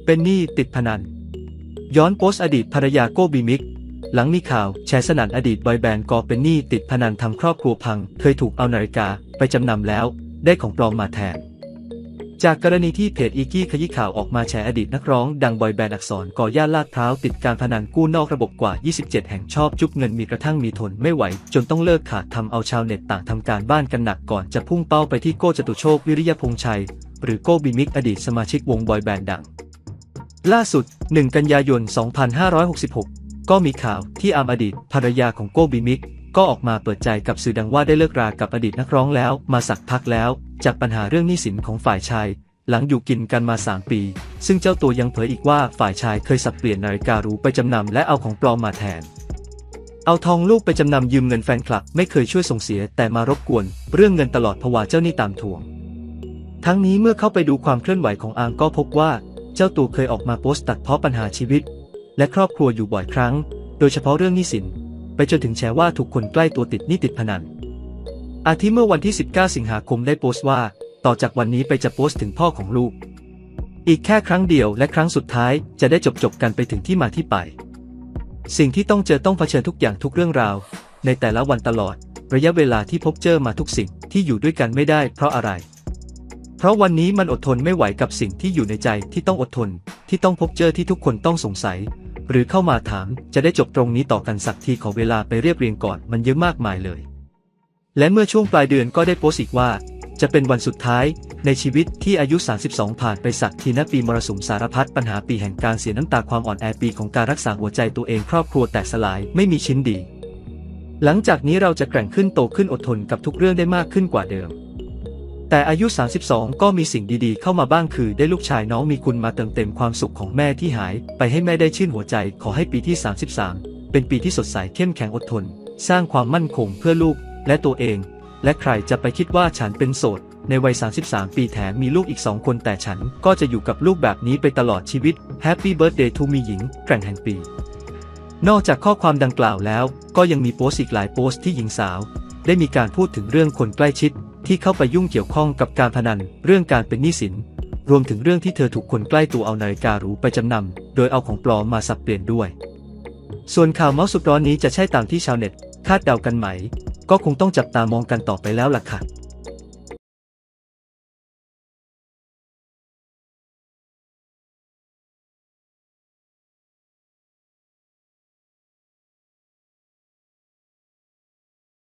เป็นหนี้ติดพนันย้อนโพสต์อดีตภรรยาโกบีมิกหลังมีข่าวแชร์สนั่นอดีตบอยแบนด์กเป็นหนี้ติดพนันทำครอบครัวพังเคยถูกเอานาฬิกาไปจำนำแล้วได้ของปลอมมาแทนจากกรณีที่เพจอีกี้ขยี้ข่าวออกมาแชร์อดีตนักร้องดังบอยแบนด์อักษรย่านลาดพร้าวติดการพนันกู้นอกระบบกว่า27แห่งชอบจุบเงินมีกระทั่งมีทนไม่ไหวจนต้องเลิกขาดทำเอาชาวเน็ตต่างทำการบ้านกันหนักก่อนจะพุ่งเป้าไปที่โก้จตุโชควิริยพงษ์ชัยหรือโกบีมิกอดีตสมาชิกวงบอยแบนด์ดังล่าสุด1 กันยายน 2566ก็มีข่าวที่อดีตภรรยาของโกบีมิกก็ออกมาเปิดใจกับสื่อดังว่าได้เลิกรากับอดีตนักร้องแล้วมาสักพักแล้วจากปัญหาเรื่องหนี้สินของฝ่ายชายหลังอยู่กินกันมา3 ปีซึ่งเจ้าตัวยังเผยอีกว่าฝ่ายชายเคยสับเปลี่ยนนาฬิกาหรูไปจำนำและเอาของปลอมมาแทนเอาทองลูกไปจำนำยืมเงินแฟนคลับไม่เคยช่วยส่งเสียแต่มารบกวนเรื่องเงินตลอดภาวะเจ้าหนี้ตามทวงทั้งนี้เมื่อเข้าไปดูความเคลื่อนไหวของอางก็พบว่าเจ้าตัวเคยออกมาโพสต์ตัดเพาะปัญหาชีวิตและครอบครัวอยู่บ่อยครั้งโดยเฉพาะเรื่องหนี้สินไปจนถึงแชร์ว่าถูกคนใกล้ตัวติดหนี้ติดพนันอาทิเมื่อวันที่19 สิงหาคมได้โพสต์ว่าต่อจากวันนี้ไปจะโพสต์ถึงพ่อของลูกอีกแค่ครั้งเดียวและครั้งสุดท้ายจะได้จบกันไปถึงที่มาที่ไปสิ่งที่ต้องเจอต้องเผชิญทุกอย่างทุกเรื่องราวในแต่ละวันตลอดระยะเวลาที่พบเจอมาทุกสิ่งที่อยู่ด้วยกันไม่ได้เพราะอะไรเพราะวันนี้มันอดทนไม่ไหวกับสิ่งที่อยู่ในใจที่ต้องอดทนที่ต้องพบเจอที่ทุกคนต้องสงสัยหรือเข้ามาถามจะได้จบตรงนี้ต่อกันสักทีขอเวลาไปเรียบเรียงก่อนมันเยอะมากมายเลยและเมื่อช่วงปลายเดือนก็ได้โพสต์อีกว่าจะเป็นวันสุดท้ายในชีวิตที่อายุ32ผ่านไปสักทีนะปีมรสุมสารพัดปัญหาปีแห่งการเสียน้ำตาความอ่อนแอปีของการรักษาหัวใจตัวเองครอบครัวแตกสลายไม่มีชิ้นดีหลังจากนี้เราจะแกร่งขึ้นโตขึ้นอดทนกับทุกเรื่องได้มากขึ้นกว่าเดิมแต่อายุ32ก็มีสิ่งดีๆเข้ามาบ้างคือได้ลูกชายน้องมีคุณมาเติมเต็มความสุขของแม่ที่หายไปให้แม่ได้ชื่นหัวใจขอให้ปีที่33เป็นปีที่สดใสเข้มแข็งอดทนสร้างความมั่นคงเพื่อลูกและตัวเองและใครจะไปคิดว่าฉันเป็นโสดในวัย33ปีแถมมีลูกอีก2 คนแต่ฉันก็จะอยู่กับลูกแบบนี้ไปตลอดชีวิต Happy Birthday to มีหญิงแกร่งแห่งปีนอกจากข้อความดังกล่าวแล้วก็ยังมีโพสต์อีกหลายโพสต์ที่หญิงสาวได้มีการพูดถึงเรื่องคนใกล้ชิดที่เข้าไปยุ่งเกี่ยวข้องกับการพนันเรื่องการเป็นหนี้สินรวมถึงเรื่องที่เธอถูกคนใกล้ตัวเอานาฬิกาหรูไปจำนำโดยเอาของปลอมมาสับเปลี่ยนด้วยส่วนข่าวเมาส์สุดร้อนนี้จะใช่ตามที่ชาวเน็ตคาดเดากันไหมก็คงต้องจับตามองกันต่อไปแล้วล่ะค่ะ